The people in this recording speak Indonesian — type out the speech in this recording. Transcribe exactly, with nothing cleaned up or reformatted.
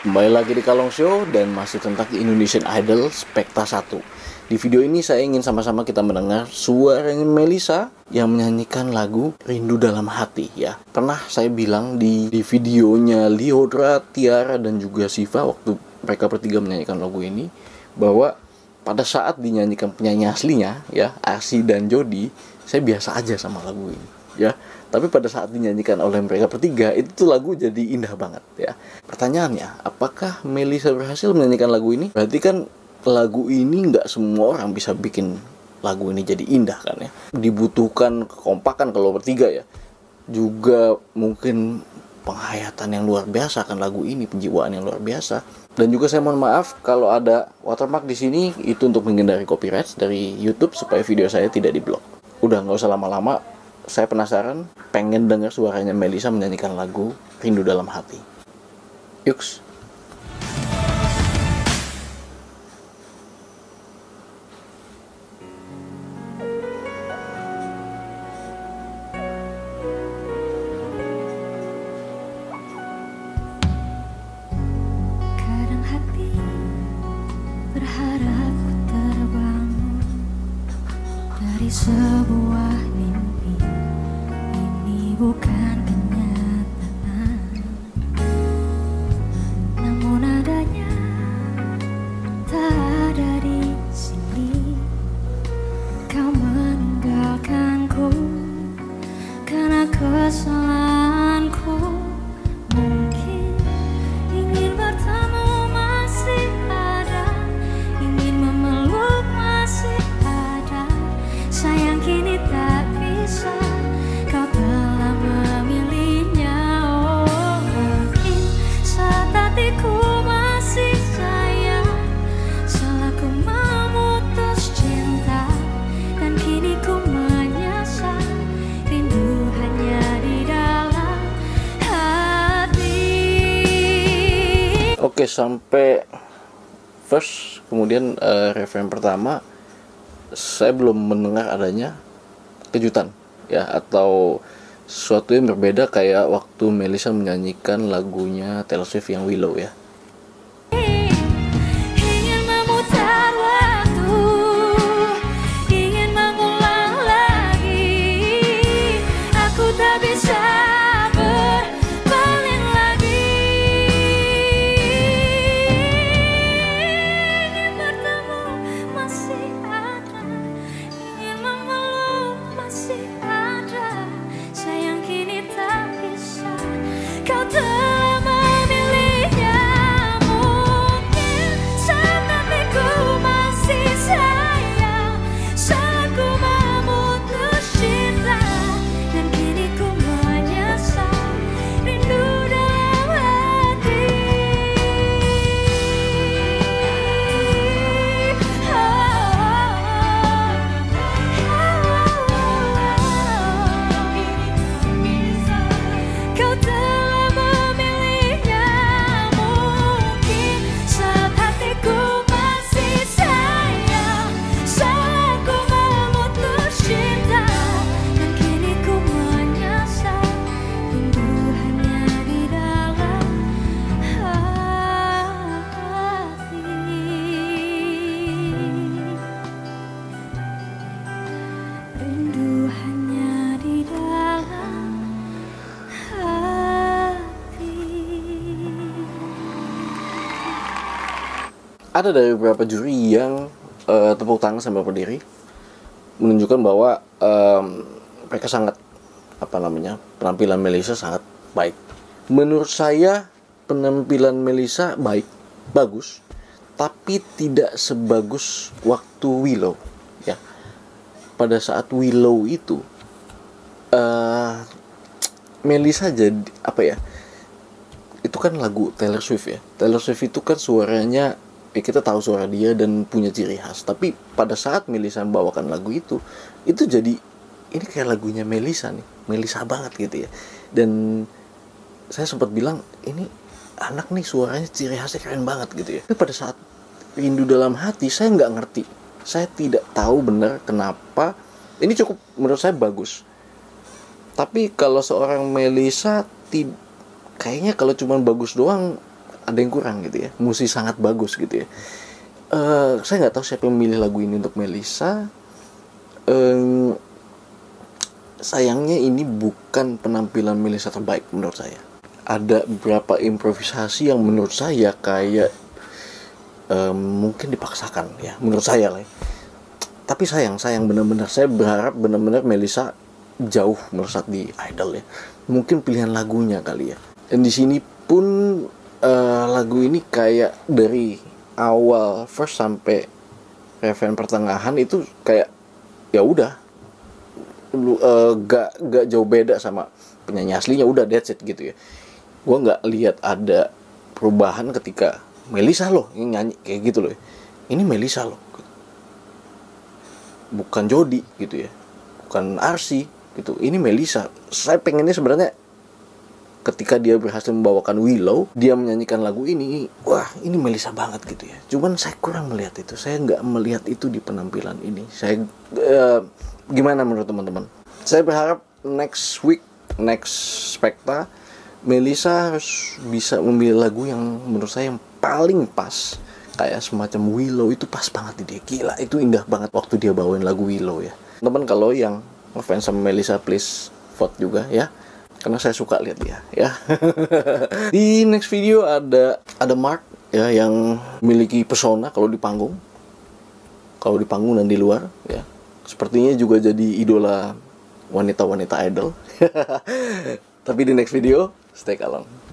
Kembali lagi di Kalong Show dan masih tentang Indonesian Idol Spekta satu. Di video ini saya ingin sama-sama kita mendengar suara Melisa yang menyanyikan lagu Rindu Dalam Hati ya. Pernah saya bilang di, di videonya Lyodra, Tiara dan juga Siva waktu mereka bertiga menyanyikan lagu ini, bahwa pada saat dinyanyikan penyanyi aslinya ya, Arsy dan Jody, saya biasa aja sama lagu ini ya. Tapi pada saat dinyanyikan oleh mereka bertiga, itu tuh lagu jadi indah banget ya. Pertanyaannya, apakah Melisa berhasil menyanyikan lagu ini? Berarti kan lagu ini nggak semua orang bisa bikin lagu ini jadi indah kan ya. Dibutuhkan kekompakan kalau bertiga ya. Juga mungkin penghayatan yang luar biasa kan lagu ini, penjiwaan yang luar biasa. Dan juga saya mohon maaf kalau ada watermark di sini, itu untuk menghindari copyright dari YouTube supaya video saya tidak diblok. Udah, nggak usah lama-lama. Saya penasaran, pengen dengar suaranya Melisa menyanyikan lagu Rindu Dalam Hati. Yuks. Kadang hati berharap ku terbangun dari sebuah mimpi. Ini bukan kenyataan, namun adanya tak ada di sini. Kau meninggalkanku karena kesalahanku. Mungkin ingin bertemu masih ada, ingin memeluk masih ada. Sayang kini tak bisa, kau telah memilihnya. Oh, mungkin saat hatiku masih sayang, salahku memutus cinta, dan kini ku menyesal. Rindu hanya di dalam hati. Oke, sampai verse, kemudian uh, refrain pertama, saya belum mendengar adanya kejutan ya, atau sesuatu yang berbeda kayak waktu Melisa menyanyikan lagunya Taylor Swift yang Willow ya. Ingin memutar waktu, ingin mengulang lagi. Aku tak bisa berpaling lagi. Ingin bertemu masih ada, ingin memeluk masih ada. Sayang kini tak bisa, kau telah memilihnya. Mungkin saat hatiku masih sayang, salahku memutus cinta, dan kini ku menyesal. Rindu dalam hati. Kau telah memilihnya. Mungkin saat hatiku masih sayang, salahku memutus cinta, dan kini ku menyesal. Rindu hanya di dalam hati. Rindu hanya di dalam hati. Ada dari beberapa juri yang uh, tepuk tangan sambil berdiri, menunjukkan bahwa um, mereka sangat, apa namanya, penampilan Melisa sangat baik. Menurut saya penampilan Melisa baik, bagus, tapi tidak sebagus waktu Willow ya. Pada saat Willow itu uh, Melisa jadi apa ya, itu kan lagu Taylor Swift ya. Taylor Swift itu kan suaranya, ya kita tahu suara dia dan punya ciri khas. Tapi pada saat Melisa membawakan lagu itu, itu jadi, ini kayak lagunya Melisa nih, Melisa banget gitu ya. Dan saya sempat bilang, ini anak nih suaranya ciri khasnya keren banget gitu ya. Tapi pada saat Rindu Dalam Hati, saya nggak ngerti. Saya tidak tahu benar kenapa. Ini cukup menurut saya bagus. Tapi kalau seorang Melisa, kayaknya kalau cuma bagus doang ada yang kurang gitu ya, mesti sangat bagus gitu ya. Uh, saya nggak tahu siapa yang memilih lagu ini untuk Melisa. Um, sayangnya ini bukan penampilan Melisa terbaik menurut saya. Ada beberapa improvisasi yang menurut saya kayak um, mungkin dipaksakan ya, menurut saya lah. Tapi sayang, sayang benar-benar. Saya berharap benar-benar Melisa jauh melesat di Idol ya. Mungkin pilihan lagunya kali ya. Dan di sini pun uh, lagu ini kayak dari awal first sampai refrain pertengahan itu kayak ya udah, lu uh, gak gak jauh beda sama penyanyi aslinya, udah that's it gitu ya. Gua nggak lihat ada perubahan ketika Melisa loh yang nyanyi kayak gitu loh. Ini Melisa loh, bukan Jody gitu ya, bukan Arsy gitu. Ini Melisa. Saya pengennya sebenarnya ketika dia berhasil membawakan Willow, dia menyanyikan lagu ini, wah ini Melisa banget gitu ya. Cuman saya kurang melihat itu, saya nggak melihat itu di penampilan ini. Saya uh, gimana menurut teman-teman? Saya berharap next week, next Spekta, Melisa harus bisa memilih lagu yang menurut saya yang paling pas. Kayak semacam Willow itu pas banget di dia. Gila, itu indah banget waktu dia bawain lagu Willow ya. Teman, kalau yang ngefans sama Melisa, please vote juga ya, karena saya suka lihat dia ya. Di next video ada ada Mark ya, yang memiliki pesona kalau di panggung, kalau di panggung dan di luar ya. Sepertinya juga jadi idola wanita-wanita idol. Tapi di next video, stay kalem.